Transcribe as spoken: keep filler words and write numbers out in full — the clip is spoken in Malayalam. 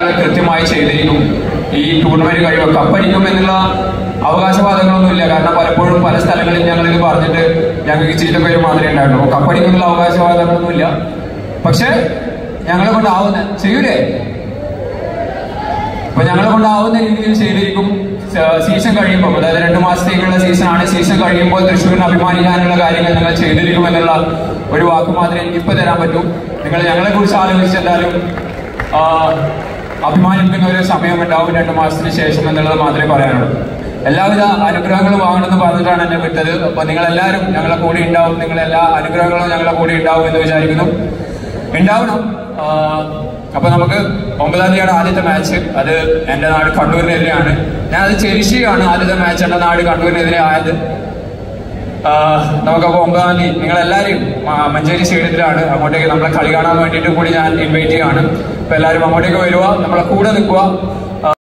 കൃത്യമായി ചെയ്തിരിക്കും. ഈ ടൂർണമെന്റ് കഴിയുമ്പോൾ കപ്പടിക്കും എന്നുള്ള അവകാശവാദങ്ങളൊന്നുമില്ല. കാരണം പലപ്പോഴും പല സ്ഥലങ്ങളിൽ ഞങ്ങൾ ഇത് പറഞ്ഞിട്ട് ഞങ്ങൾക്ക് ചീത്തപ്പേര് മാത്രമേ ഉണ്ടായിട്ടുള്ളൂ. കപ്പടിക്കുന്നുള്ള അവകാശവാദങ്ങളൊന്നുമില്ല. പക്ഷെ ഞങ്ങളെ കൊണ്ടാവുന്ന ചെയ്യൂലേ? അപ്പൊ ഞങ്ങളെ കൊണ്ടാവുന്ന രീതിയിൽ ചെയ്തിരിക്കും. സീസൺ കഴിയുമ്പോൾ, അതായത് രണ്ടു മാസത്തേക്കുള്ള സീസണാണ്. സീസൺ കഴിയുമ്പോൾ തൃശ്ശൂരിന് അഭിമാനിക്കാനുള്ള കാര്യങ്ങൾ ഞങ്ങൾ ചെയ്തിരിക്കും എന്നുള്ള ഒരു വാക്ക് മാത്രമേ എനിക്ക് ഇപ്പൊ തരാൻ പറ്റൂ. നിങ്ങൾ ഞങ്ങളെ കുറിച്ച് ആലോചിച്ചെന്തായാലും അഭിമാനിക്കുന്ന ഒരു സമയമുണ്ടാവും രണ്ടു മാസത്തിന് ശേഷം എന്നുള്ളത് മാത്രമേ പറയാനുള്ളൂ. എല്ലാവിധ അനുഗ്രഹങ്ങളും വാങ്ങണമെന്ന് പറഞ്ഞിട്ടാണ് എന്നെ വിട്ടത്. അപ്പൊ നിങ്ങളെല്ലാവരും ഞങ്ങളെ കൂടെ ഉണ്ടാവും. നിങ്ങളെല്ലാ അനുഗ്രഹങ്ങളും ഞങ്ങളെ കൂടെ ഉണ്ടാവും എന്ന് വിചാരിക്കുന്നു. ഉണ്ടാവണം. അപ്പൊ നമുക്ക് ഒമ്പതാം തീയതിയാണ് ആദ്യത്തെ മാച്ച്. അത് എന്റെ നാട് കണ്ണൂരിനെതിരെയാണ്. ഞാൻ അത് ചെരിശിയാണ് ആദ്യത്തെ മാച്ച് എന്റെ നാട് കണ്ണൂരിനെതിരെ ആയത്. നമുക്കപ്പോൾ ഒമ്പതാം തീയതി നിങ്ങളെല്ലാവരും മഞ്ചേരി സ്റ്റേഡിയത്തിലാണ്. അങ്ങോട്ടേക്ക് നമ്മളെ കളി കാണാൻ വേണ്ടിയിട്ട് കൂടി ഞാൻ ഇൻവൈറ്റ് ചെയ്യുകയാണ്. അപ്പൊ എല്ലാവരും അങ്ങോട്ടേക്ക് വരുക, നമ്മളെ കൂടെ നിൽക്കുക.